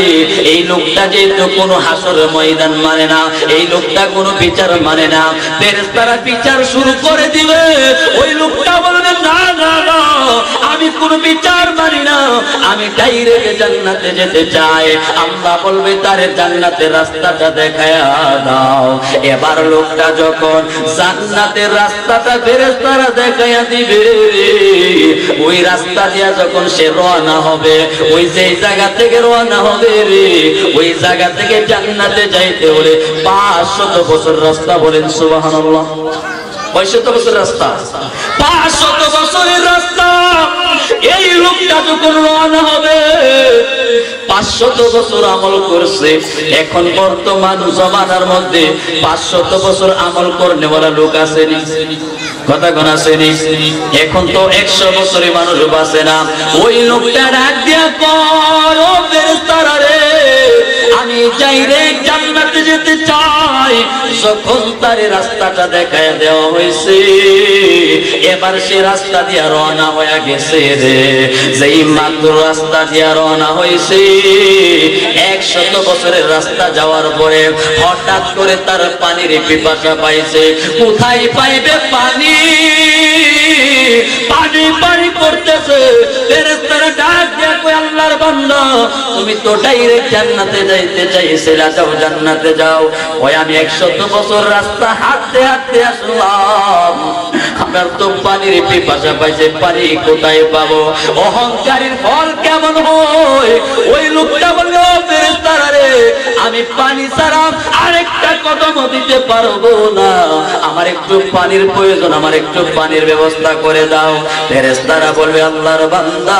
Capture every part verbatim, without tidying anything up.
এই লোকটা যেহেতু কোনো হাসর ময়দান মানে না, এই লোকটা কোনো বিচার মানে না, ফেরেশতারা বিচার শুরু করে দিবে। ওই লোকটা বলবে না না না, আমি কোনো বিচার মানি না, আমি ডাইরেক্ট জান্নাতে যেতে চাই। আল্লাহ বলবে তারে জান্নাতের রাস্তাটা দেখায়া দাও। এবার লোকটা যখন জান্নাতের রাস্তাটা ফেরেশতারা দেখায়া দিবে, ওই রাস্তা দিয়া যখন সে রওনা হবে, ওই যে জায়গা থেকে রওনা হবে রে, ওই জায়গা থেকে জান্নাতে যাইতে হলে পাঁচশত বছর রাস্তা। বলেন সুবহানাল্লাহ। কয়শত বছর রাস্তা? পাঁচশত বছরের রাস্তা। এই লোকটা যখন রওনা হবে, পাঁচশত বছর আমল করছে। এখন বর্তমান জমানার মধ্যে পাঁচশত বছর আমল করনেওয়ালা লোক আসেনি? কথা কোন আসেনি? এখন তো একশো বছরে মানুষ বাঁচে না। ওই লোকটা ডাক দিয়া কর, ও ফেরেশতারা রে, আমি ডাইরেক্ট জান্নাতে যেতে চাই। যখন তার রাস্তাটা দেখায় দেওয়া হয়েছে, এবার সে রাস্তা দিয়া রওনা হয়ে গেছে রে। যেই মাত্র রাস্তা দিয়া রওনা হয়েছে, একশত বছরের রাস্তা যাওয়ার পরে হঠাৎ করে তার পানির পিপাসা পাইছে। কোথায় পাইবে পানি? পানি পানি করতেছে। ফেরেশতারা ডাক দিয়া কয়, আল্লাহর বান্দা, তুমি তো ডাইরেক্ট জান্নাতে যাইতে চাইছিলা, যাও জান্নাতে যাও। ওই আমি একশত বছর রাস্তা হাঁটতে হাঁটতে আসলাম, আমার তো পানির পিপাসা পাইছে, পানি কোথায় পাবো? অহংকারীর ফল কেমন হয়? ওই লোকটা বলল, ফেরেশতারা রে, আমি পানি ছাড়া আরেকটা কদম দিতে পারবো না, আমার একটু পানির প্রয়োজন, আমার একটু পানির ব্যবস্থা করে দাও। ফেরেশতারা বলবে, আল্লাহর বান্দা,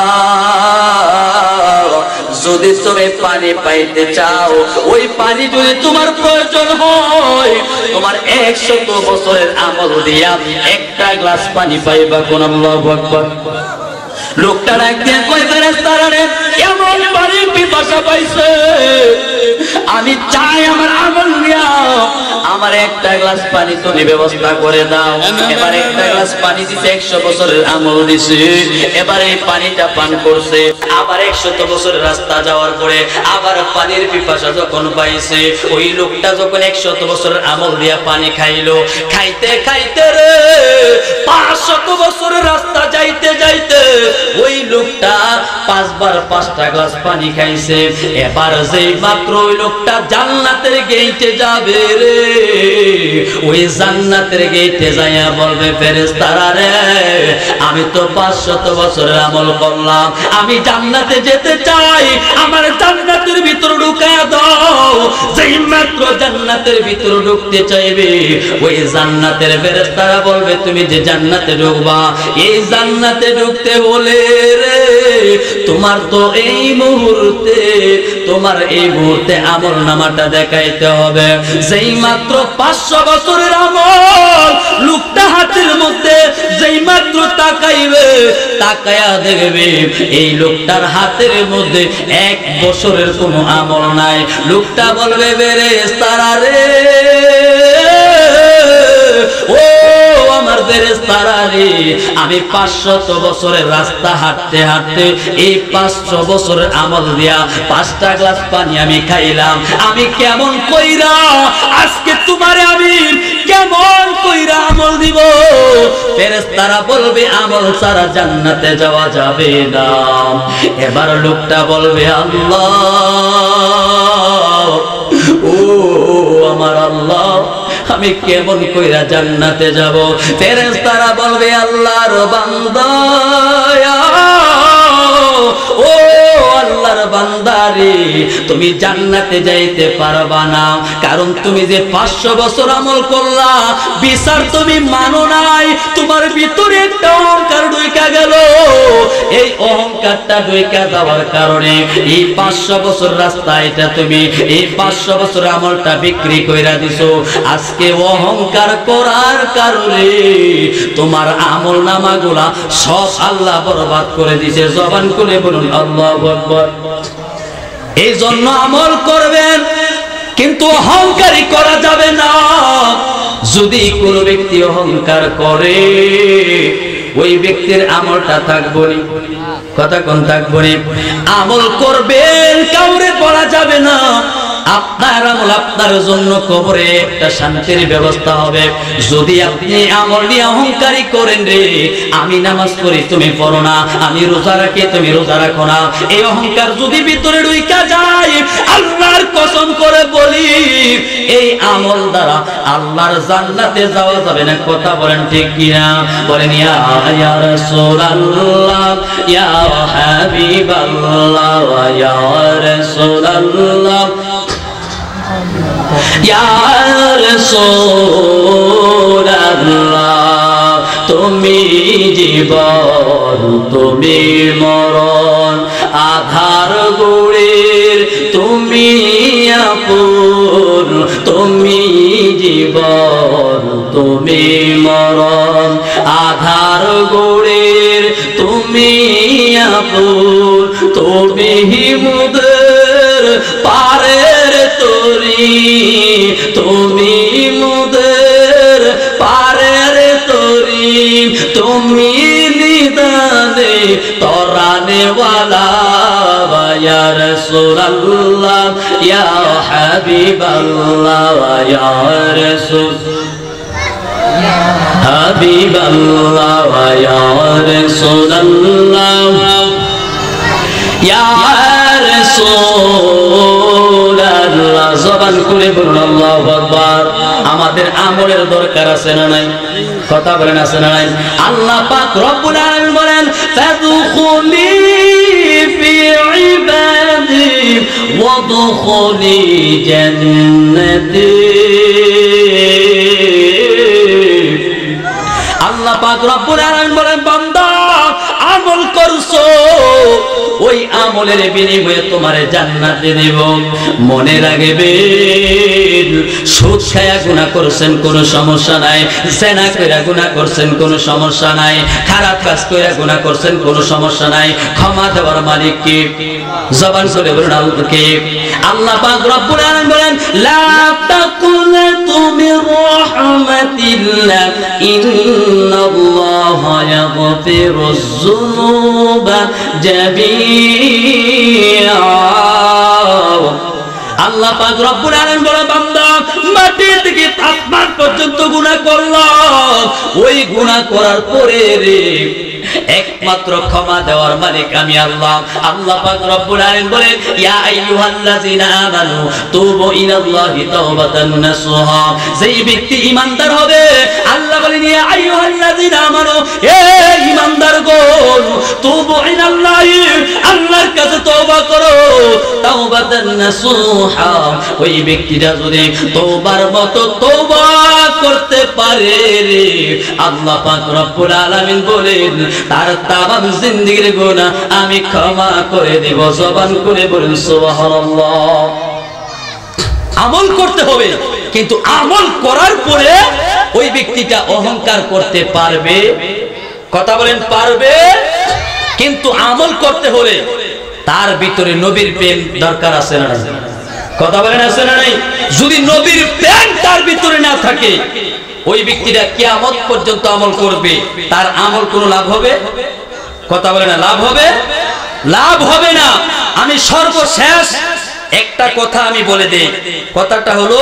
যদি তুমি পানি পাইতে চাও, ওই পানি যদি তোমার প্রয়োজন হয়, তোমার একশত বছরের আমল দিয়া একটা গ্লাস পানি পাইবা। কোন আল্লাহু আকবার। লোকটা একদিন কই, ফেরেশতারা রে, এমন পানির পিপাসা পাইছে, আমি চাই আমার আমল দিয়া আমার একটা গ্লাস পানি তুমি ব্যবস্থা করে দাও। এবার একটা গ্লাস পানি দিছে, একশো বছরের আমল দিছে। এবার এই পানিটা পান করছে। আবার একশত বছরের রাস্তা যাওয়ার পরে আবার পানির পিপাসা যখন পাইছে, ওই লোকটা যখন একশত বছরের আমল দিয়া পানি খাইলো, খাইতে খাইতে রে পাঁচশত বছরের রাস্তা যাইতে যাইতে ওই লোকটা পাঁচবার পাঁচটা গ্লাস পানি খাইছে। এবার যেই মাত্র ওই লোকটা জান্নাতের গেইটে যাবে রে, ওই জান্নাতের গেইটে যাইয়া বলবে, ফেরেশতারা রে, আমি তো পাঁচশত বছরের আমল করলাম, আমি জান্নাতে যেতে চাই, আমার জান্নাতের ভিতর ঢুকায়া দাও। যেই মাত্র জান্নাতের ভিতর ঢুকতে চাইবে, ওই জান্নাতের ফেরেশতারা বলবে, তুমি যে জান্নাতে ঢুকবা, এই জান্নাতে ঢুকতে হলে রে, তোমার তো এই মুহূর্তে তোমার এই মুহূর্তে আমল নামাটা দেখাইতে হবে। যেই মাত্র পাঁচশো বছরের আমল লোকটা হাতের মধ্যে যেই মাত্র তাকাইবে, তাকায়া দেখবে এই লোকটার হাতের মধ্যে এক বছরের কোনো আমল নাই। লোকটা বলবে, ফেরেশতারা রে, ও আমার ফেরেশতারা রে, আমি পাঁচশত বছরের রাস্তা হাঁটতে হাঁটতে এই পাঁচশো বছরের আমল দিয়া পাঁচটা গ্লাস পানি আমি খাইলাম, আমি কেমন কইরা আজকে তোমারে আমি কেমন কইরা আমল দিব? ফেরেশতারা বলবে, আমল ছাড়া জান্নাতে যাওয়া যাবে না। এবার লোকটা বলবে, আল্লাহ, ও আমার আল্লাহ, আমি কেমন কইরা জান্নাতে যাব? ফেরেশতারা বলবে, আল্লাহর বান্দা, ও আল্লাহর বান্দারে, তুমি জান্নাতে যাইতে পারবা না, কারণ তুমি যে পাঁচশো বছর আমল করলা, বিচার তুমি মানো নাই, তোমার ভিতরে একটা অহংকার ঢুইকা গেল। এই অহংকারটা ঢুইকা যাওয়ার কারণে এই পাঁচশো বছর রাস্তা এটা তুমি এই পাঁচশো বছর আমলটা বিক্রি কইরা দিছো। আজকে অহংকার করার কারণে তোমার আমল নামাগুলা সব আল্লাহ বরবাদ করে দিছে। জবান খুলে বলুন আল্লাহু আকবার। এই জন্য আমল করবেন, কিন্তু অহংকারী করা যাবে না। যদি কোনো ব্যক্তি অহংকার করে, ওই ব্যক্তির আমলটা থাকবো না। কথা কোন থাকবো না? আমল করবেন, কাউরে বলা যাবে না। আপনার আমল আপনার জন্য কবরে একটা শান্তির ব্যবস্থা হবে। যদি আপনি আমল নিয়ে অহংকারী করেন, রে আমি নামাজ পড়ি তুমি পড়ো না, আমি রোজা রাখি তুমি রোজা রাখো না, এই অহংকার যদি ভিতরে ঢুইকা যায়, আল্লাহর কসম করে বলি এই আমল দ্বারা আল্লাহর জান্নাতে যাওয়া যাবে না। কথা বলেন ঠিক কিনা? বলেন ইয়া ইয়া রাসূলুল্লাহ, ইয়া হাবিবাল্লাহ, ইয়া রাসূলুল্লাহ, ইয়া রাসূলুল্লাহ, তুমি জীবন তুমি মরণ, আধার গুড়ের তুমি আপন, তুমি জীবন তুমি মরণ, আধার গুড়ের তুমি আপন, তুমি মুদের পারের তরি, তুমি মুদের পারের তরি, তুমি নিদানে তরানে ওয়ালা, ইয়া রাসূলুল্লাহ, ইয়া হাবিবাল্লাহ, ইয়া রাসূল হাবিবাল্লাহ, ইয়া রাসূলুল্লাহ, ইয়া রাসূলুল্লাহ। জবান করে বলুন আল্লাহু আকবার। আমাদের আমলের দরকার আছে না নাই? কথা বলেন আছে না নাই? আল্লাহ পাক রব্বুল আলামিন বলেন ফাদখুলি ফি ইবাদি ওয়াদখুলি জান্নাতি। আল্লাহ পাক রব্বুল আলামিন বলেন বান্দা আমল করছো, ওই আমলের বিনিময়ে তোমারে জান্নাতে দেব। মনে রাখবেন, সুদ খায়া গুনাহ করছেন কোনো সমস্যা নাই, জেনা কইরা গুনাহ করছেন কোনো সমস্যা নাই, খারাপ কাজ কইরা গুনাহ করছেন কোনো সমস্যা নাই, ক্ষমা দেওয়ার মালিক কে? জবান করে বলুন আল্লাহ কে? আল্লাহ পাক রব্বুল আলামিন বলেন লা তাকুনাতু মির রাহমাতিল্লাহ ইন্নাল্লাহা ইয়াগফিরুজ যুনুবা জামিআ। আল্লাহ পাক রব্বুল আলামিন বলে বান্দা মাটি থেকে আসমান পর্যন্ত গুনাহ করলাম, ওই গুনাহ করার পরে রে একমাত্র ক্ষমা দেওয়ার মালিক আমি আল্লাহ। আল্লাহ পাক রব্বুল আলামিন বলেন ইয়া আইয়ুহাল্লাযিনা আমানু তুবু ইলাল্লাহি তাওবাতান নাসুহা। যেই ব্যক্তি ঈমানদার হবে, আল্লাহ বলেন ইয়া আইয়ুহাল্লাযিনা আমানু, হে ঈমানদারগণ, তুবু ইলাল্লাহি, আল্লাহর কাছে তওবা করো, তাওবাতান নাসুহা। ওই ব্যক্তিটা যদি তওবার মতো তওবা করতে পারে রে, আল্লাহ পাক রব্বুল আলামিন বলেন তার তামাম জিন্দেগীর গুনাহ আমি ক্ষমা করে দেব। জবান করে বলেন সুবহানাল্লাহ। আমল করতে হবে, কিন্তু আমল করার পরে ওই ব্যক্তিটা অহংকার করতে পারবে? কথা বলেন পারবে? কিন্তু আমল করতে হলে তার ভিতরে নবীর প্রেম দরকার আছে না? কথা বলেন আছে না নাই? যদি নবীর প্রেম তার ভিতরে না থাকে, ওই ব্যক্তিটা কিয়ামত পর্যন্ত আমল করবে, তার আমল কোনো লাভ হবে? কথা বলে না, লাভ হবে? লাভ হবে না। আমি সর্বশেষ একটা কথা আমি বলে দেই। কথাটা হলো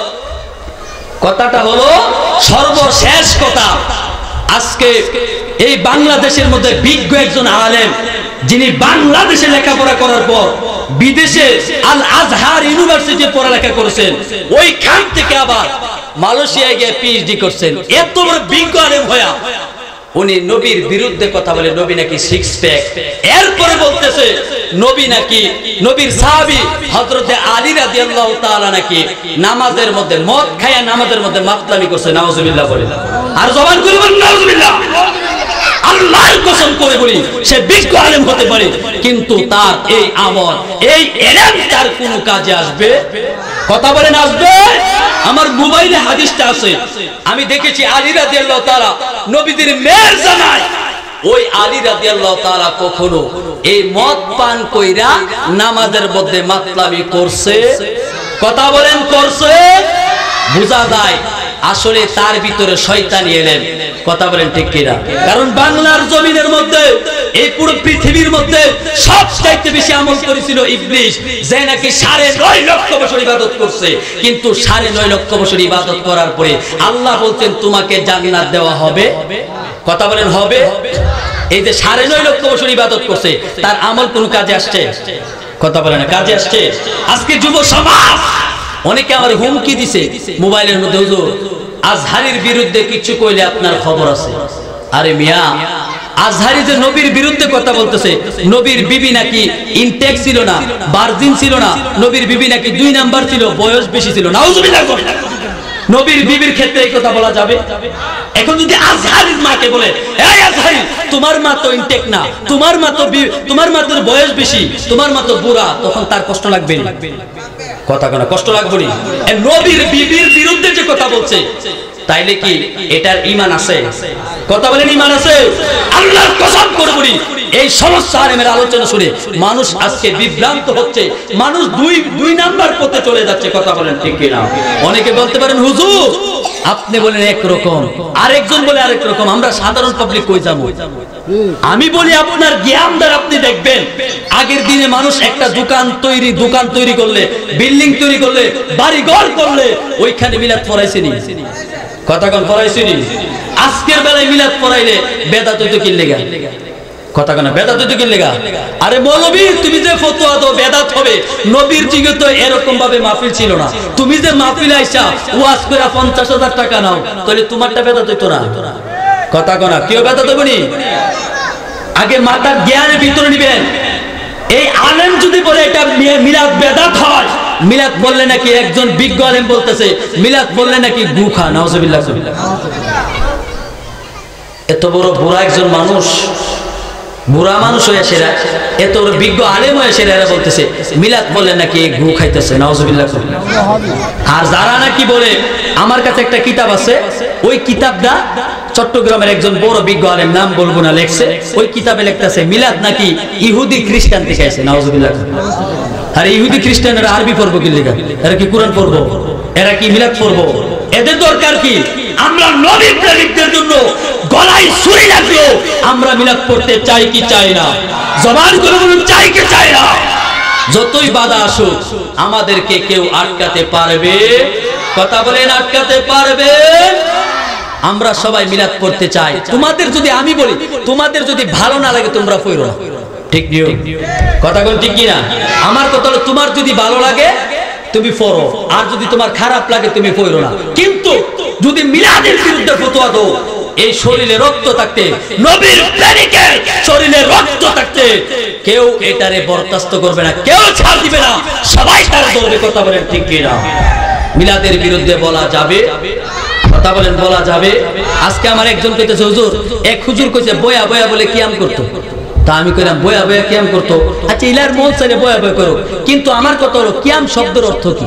কথাটা হলো সর্বশেষ কথা। আজকে এই বাংলাদেশের মধ্যে বিজ্ঞ একজন আলেম, যিনি বাংলাদেশে লেখাপড়া করার পর বিদেশে আল আজহার ইউনিভার্সিটি পড়ালেখা করেছেন, ওইখান থেকে আবার মালয়েশিয়ায় গিয়ে পিএইচডি করছেন। এত বড় বিজ্ঞ আলেম হয়া উনি নবীর বিরুদ্ধে কথা বলে, নবী নাকি সিক্স প্যাক। এরপরে বলতেছে নবী নাকি, নবীর সাহাবী হযরতে আলী রাদিয়াল্লাহু তাআলা নাকি নামাজের মধ্যে মদ খায়া নামাজের মধ্যে মাতলামি করছে। নাউজুবিল্লাহ বলে। আর জবান করে বলেন নাউজুবিল্লাহ। আল্লাহর কসম করে বলি, সে বিজ্ঞ আলেম হতে পারে, কিন্তু তার এই আমল, এই ইলম তার কোনো কাজে আসবে? কথা বলেন আসবে? আমার মোবাইলে হাদিসটা আছে, আমি দেখেছি আলী রাদিয়াল্লাহু তাআলা নবীদের মেয়ের জামাই, ওই আলী রাদিয়াল্লাহু তাআলা কখনো এই মদ পান কইরা নামাজের মধ্যে মাতলামি করছে? কথা বলেন করছে? বোঝা যায় আসলে তার ভিতরে শয়তানি এলেন। কথা বলেন ঠিক কিনা? কারণ বাংলার জমিনের মধ্যে, এই পুরো পৃথিবীর মধ্যে সবচাইতে বেশি আমল করেছিল ইবলিস, যে নাকি সাড়ে নয় লক্ষ বছর ইবাদত করছে। কিন্তু সাড়ে নয় লক্ষ বছর ইবাদত করার পরে আল্লাহ বলতেন তোমাকে জান্নাত দেওয়া হবে। কথা বলেন হবে? এই যে সাড়ে নয় লক্ষ বছর ইবাদত করছে, তার আমল কোন কাজে আসছে? কথা বলেন কাজে আসছে? আজকে যুব সমাজ অনেকে আমার হুমকি দিছে মোবাইলের মধ্যে, হুজুর আজহারির বিরুদ্ধে কিছু কইলে আপনার খবর আছে। আরে মিয়া, আজহারি যে নবীর বিরুদ্ধে কথা বলতেছে, নবীর বিবি নাকি ইনটেক ছিল না, ভার্জিন ছিল না, নবীর বিবি নাকি দুই নাম্বার ছিল, বয়স বেশি ছিল। নাউজুবিল্লাহ। নবীর বিবির ক্ষেত্রে এই কথা বলা যাবে? এখন যদি আজহারির মাকে বলে, এই আজহারি তোমার মা তো ইনটেক না, তোমার মা তো তোমার মা তোর বয়স বেশি, তোমার মা তো বুড়া, তখন তার কষ্ট লাগবে না? কথা কেন কষ্ট লাগবে না? নবীর বিবির বিরুদ্ধে যে কথা বলছে, তাইলে কি এটার ঈমান আছে? কথা বলেন ঈমান আছে? আল্লাহর কসম করে বলি, এই সমস্ত আলেমের আলোচনা শুনে মানুষ আজকে বিভ্রান্ত হচ্ছে, মানুষ দুই দুই নাম্বার পথে চলে যাচ্ছে। কথা বলেন ঠিক কিনা? অনেকে বলতে পারেন হুজুর আপনি বলেন একরকম, আরেকজন বলে আরেক রকম, আমরা সাধারণ পাবলিক কই যাবো? আমি বলি আপনার জ্ঞান দ্বারা আপনি দেখবেন, আগের দিনে মানুষ একটা দোকান তৈরি দোকান তৈরি করলে, বিল্ডিং তৈরি করলে, বাড়ি ঘর করলে, ওইখানে মিলাদ পড়াইছেনি? কথা কোন পড়াইছেনি? আজকের বেলায় মিলাদ পড়াইলে বেদাত হইতো কি লেগা? কথা কোন বেদাত হইতো কি লেগা? আরে মৌলবী তুমি যে ফতোয়া দাও বেদাত হবে, নবীর যুগে তো এরকম ভাবে মাহফিল ছিল না। তুমি যে মাহফিল আইসা ওয়াজ করে পঞ্চাশ হাজার টাকা নাও, তাহলে তোমারটা বেদাত হইতো না? কথা কোন কেউ বেদাত হবে নি? আগে মাথার জ্ঞানের ভিতরে নিবেন। এই আলেম যদি বলে এটা মিলাদ বেদাত হয়, মিলাদ বললে নাকি একজন বিজ্ঞ আলেম বলতেছে মিলাদ বললে নাকি গুখা। নাউজুবিল্লাহ। এত বড় বুড়া একজন মানুষ, বুড়া মানুষ হয়ে সেরা, এত বড় বিজ্ঞ আলেম হয়ে সেরা এরা বলতেছে মিলাদ বললে নাকি গু খাইতেছে। নাউজুবিল্লাহ। আর যারা নাকি বলে, আমার কাছে একটা কিতাব আছে, ওই কিতাবটা চট্টগ্রামের একজন বড় বিজ্ঞ আলেম, নাম বলবো না, লেখছে। ওই কিতাবে লিখতেছে মিলাদ নাকি ইহুদি খ্রিস্টান থেকে আসে। নাউজুবিল্লাহ। আর ইহুদি খ্রিস্টানরা আরবি পড়বো কি লেখা? এরা কি কোরআন পড়বো? এরা কি মিলাদ পড়বো? এদের দরকার কি? আমরা নবীর প্রেমিকদের জন্য গলায় ছুরি লাগলো, আমরা মিলাদ পড়তে চাই কি চাই না? জবান করে বলুন চাই কি চাই না? যতই বাধা আসুক আমাদেরকে কেউ আটকাতে পারবে? কথা বলেন আটকাতে পারবে? আমরা সবাই মিলাদ পড়তে চাই। তোমাদের যদি আমি বলি, তোমাদের যদি ভালো না লাগে তোমরা পড়ো না, ঠিক নিও? কথা কোন ঠিক কিনা? আমার কথা হলো তোমার যদি ভালো লাগে তুমি পড়ো, আর যদি তোমার খারাপ লাগে তুমি পড়ো না। কিন্তু যদি মিলাদের বিরুদ্ধে ফতোয়া দাও, এই শরীরে রক্ত থাকতে, নবীর প্রেমিকের শরীরে রক্ত থাকতে কেউ এটারে বরদাস্ত করবে না, কেউ ছাড় দিবে না, সবাই তার ধরবে। কথা বলেন ঠিক কিনা? মিলাদের বিরুদ্ধে বলা যাবে? কথা বলেন বলা যাবে? আজকে আমার একজন কইতেছে হুজুর, এক হুজুর কইছে বয়া বয়া বলে কিয়াম করতো। তা আমি কইলাম বয়া বয়া কিয়াম করতো, আচ্ছা ইলার মন চাইলে বয়া বয়া করো, কিন্তু আমার কথা হলো কিয়াম শব্দের অর্থ কি?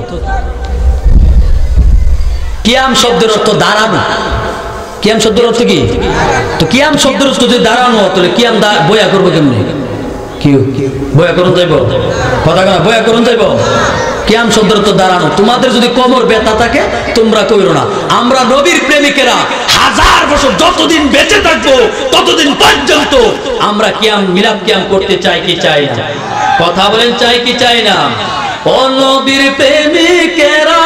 কিয়াম শব্দের অর্থ দাঁড়ানো। কিয়াম শব্দের অর্থ কি? তো কিয়াম শব্দের অর্থ যদি দাঁড়ানো, তাহলে কিয়াম বয়া করবো কেমনি? কি বয়া করুন যাইব? কথা না বয়া করুন যাইব? কিয়াম শব্দের অর্থ দাঁড়ানো। তোমাদের যদি কোমর ব্যথা থাকে তোমরা কইরো না। আমরা নবীর প্রেমিকেরা হাজার বছর যতদিন বেঁচে থাকবো ততদিন পর্যন্ত আমরা কিয়াম মিলাদ কিয়াম করতে চাই কি চাই না? কথা বলেন চাই কি চাই না? ও নবীর প্রেমিকেরা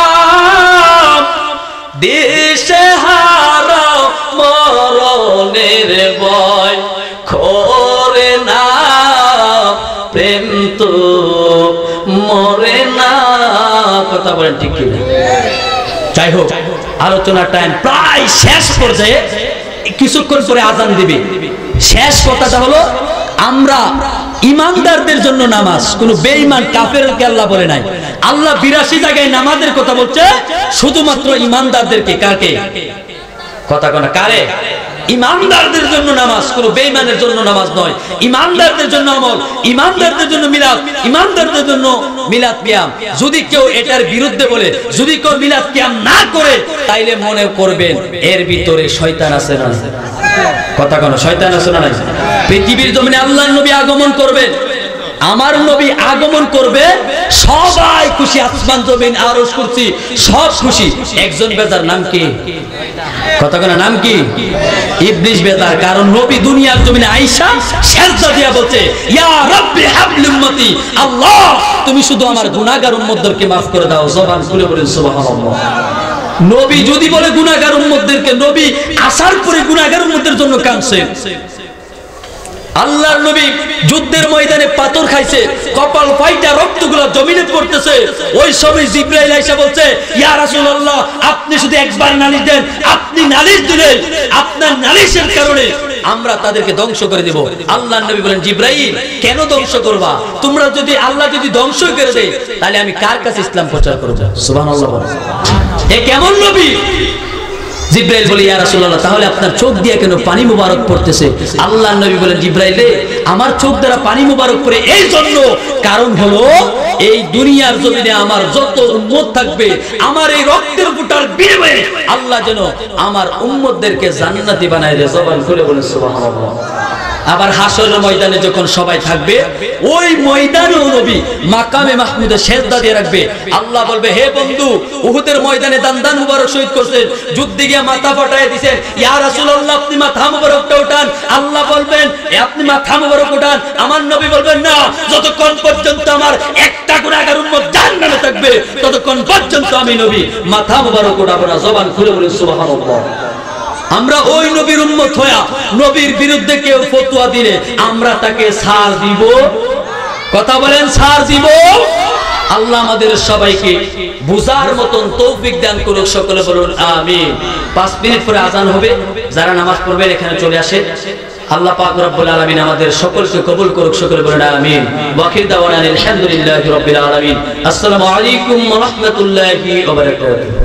দেশে হারাও মরণের ভয় করে না, প্রেম তো মরে না। কথা বলেন ঠিক কি? যাই হোক, আলোচনার টাইম প্রায় শেষ পর্যায়ে, কিছুক্ষণ পরে আজান দিবে। শেষ কথাটা হলো, আমরা ইমানদারদের জন্য নামাজ, কোন বেঈমান কাফেরকে আল্লাহ বলে নাই। আল্লাহ বিরাশি জায়গায় নামাজের কথা বলছে শুধুমাত্র ইমানদারদেরকে। কাকে? কথা কোন কারে? ইমানদারদের জন্য নামাজ, কোন বেঈমানের জন্য নামাজ নয়। ইমানদারদের জন্য আমল, ইমানদারদের জন্য মিলাদ, ইমানদারদের জন্য মিলাদ কিয়াম। যদি কেউ এটার বিরুদ্ধে বলে, যদি কেউ মিলাদ কিয়াম না করে, তাইলে মনে করবেন এর ভিতরে শয়তান আছে না? কথা কোন শয়তান আছে না? পৃথিবীর জমিনে আল্লাহর নবী আগমন করবে, আমার নবী আগমন করবে, সবাই খুশি, আসমান জমিন আরশ কুরসি সব খুশি, একজন বেজার, নাম কি? কথা বলে নাম কি? ইবলিস বেজার। কারণ নবী দুনিয়ার জমিনে আয়েশা সিজদা দিয়া বলছে, ইয়া রাব্বি হাবলি উম্মতি, আল্লাহ তুমি শুধু আমার গুনাহগার উম্মতদেরকে maaf করে দাও। জবান খুলে বলেন সুবহানাল্লাহ। নবী যদি বলে গুনাহগার উম্মতদেরকে, নবী আসার পরে গুনাহগার উম্মতের জন্য কাঁদছে। আল্লাহর নবী যুদ্ধের ময়দানে পাথর খাইছে, কপাল ফাইটা রক্তগুলো জমিনে পড়তেছে। ওই সময় জিবরাইল আয়েশা বলছে, ইয়া রাসূলুল্লাহ আপনি শুধু একবার নালিশ দেন। আপনি নালিশ দিলেন, আপনার নালিশের কারণে আমরা তাদেরকে ধ্বংস করে দেব। আল্লাহর নবী বলেন, জিবরাইল কেন ধ্বংস করবা? তোমরা যদি আল্লাহ যদি ধ্বংস করে দেয় তাহলে আমি কার কাছে ইসলাম প্রচার করব? সুবহানাল্লাহ। এ কেমন নবী? জিবরাইল বলে, ইয়া রাসূলুল্লাহ তাহলে আপনার চোখ দিয়ে কেন পানি মুবারক পড়তেছে? আল্লাহর নবী বলেন, জিবরাইল আমার চোখ দ্বারা পানি মুবারক পড়ে এই জন্য, কারণ হলো এই দুনিয়ার জমিনে আমার যত উম্মত থাকবে, আমার এই রক্তের ফোঁটার বিনিময়ে আল্লাহ যেন আমার উম্মতদেরকে জান্নাতি বানায় দেয়। জবান খুলে বলেন সুবহানাল্লাহ। আবার হাসরের ময়দানে যখন সবাই থাকবে, ওই ময়দানেও নবী মাকামে মাহমুদে সিজদা দিয়ে রাখবে। আল্লাহ বলবে, হে বন্ধু, উহুদের ময়দানে দান মুবারক শহীদ করছেন, যুদ্ধে গিয়ে মাথা ফাটায় দিবেন, ইয়া রাসূলুল্লাহ আপনি মাথা মুবারকটা উঠান। আল্লাহ বলবেন, আপনি মাথা মুবারক উঠান। আমার নবী বলবেন, না, যতক্ষণ পর্যন্ত আমার একটা গুনাহগার উম্মত জাহান্নামে থাকবে ততক্ষণ পর্যন্ত আমি নবী মাথা মুবারক উঠাবো না। জবান খুলে বলেন সুবহানাল্লাহ। আমরা ওই নবীর উম্মত হইয়া নবীর বিরুদ্ধে কেউ ফতোয়া দিলে আমরা তাকে ছাড় দিব। কথা বলেন, ছাড় দিব। আল্লাহ আমাদের সবাইকে বুঝার মতন তৌফিক দান করুক। সকলে বলুন আমিন। পাঁচ মিনিট পরে আজান হবে, যারা নামাজ পড়বেন এখানে চলে আসে। আল্লাহ পাক রব্বুল আলামিন আমাদের সকলকে কবুল করুক। সকলে বলুন আমিন। ওয়া আখির দাওয়ানা আলহামদুলিল্লাহি রাব্বিল আলামিন। আসসালামু আলাইকুম ওয়া রাহমাতুল্লাহি ওয়া বারাকাতুহু।